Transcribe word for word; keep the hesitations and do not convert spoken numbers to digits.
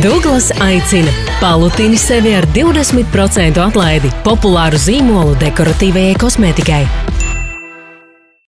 Douglas aicina. Palutini sevi ar divdesmit procentu atlaidi populāru zīmolu dekoratīvajai kosmētikai.